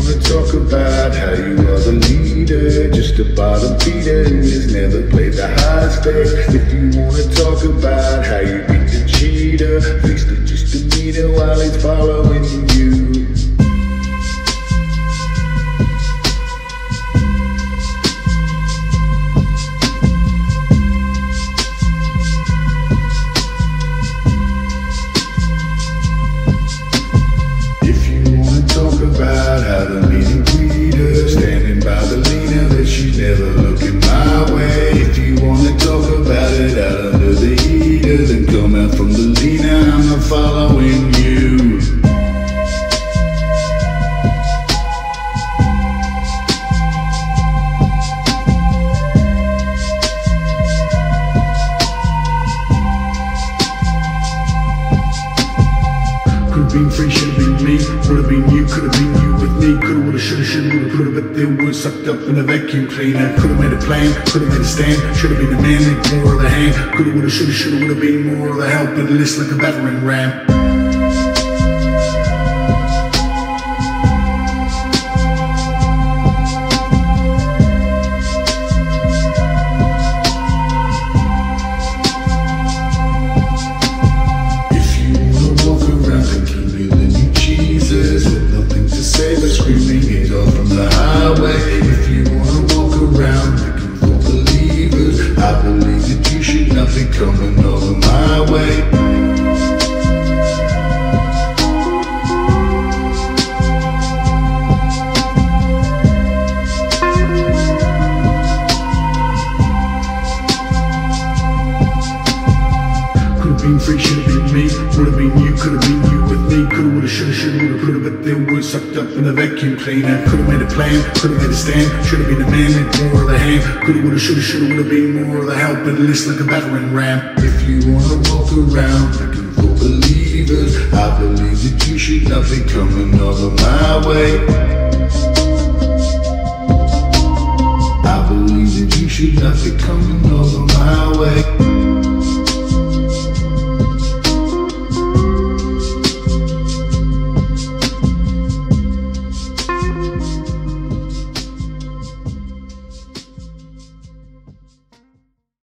wanna talk about how you are the leader, just a bottom feeder who has never played the high stakes. If you wanna talk about how you beat the cheater, fixed it just a meter while he's following you. About how the leading breeder, standing by the leaner, that she's never looking my way. If you wanna talk about it out under the heater, then come out from the leaner, I'm not following you. Could've been free, should've been me, would've been you, could've been you with me. Coulda, woulda, shoulda, shoulda, woulda, coulda, but they were sucked up in a vacuum cleaner. Could've made a plan, could've made a stand, should've been a man, need more of the hand. Coulda, woulda, shoulda, woulda been more of the help, but list like a battering ram. Screaming it all from the highway. If you wanna walk around looking for believers, I believe that you should not be coming over my way. Could've been free, should've been me, would've been you, could've been you with me. Coulda, woulda, shoulda, woulda, coulda, but they were sucked up in a vacuum cleaner. Could've made a plan, could've made a stand, should've been a man, need more of the hand. Coulda, woulda, shoulda, woulda been more of the help, but list like a battering ram. If you wanna walk around looking for believers, I believe that you should not be coming over my way. I believe that you should not be coming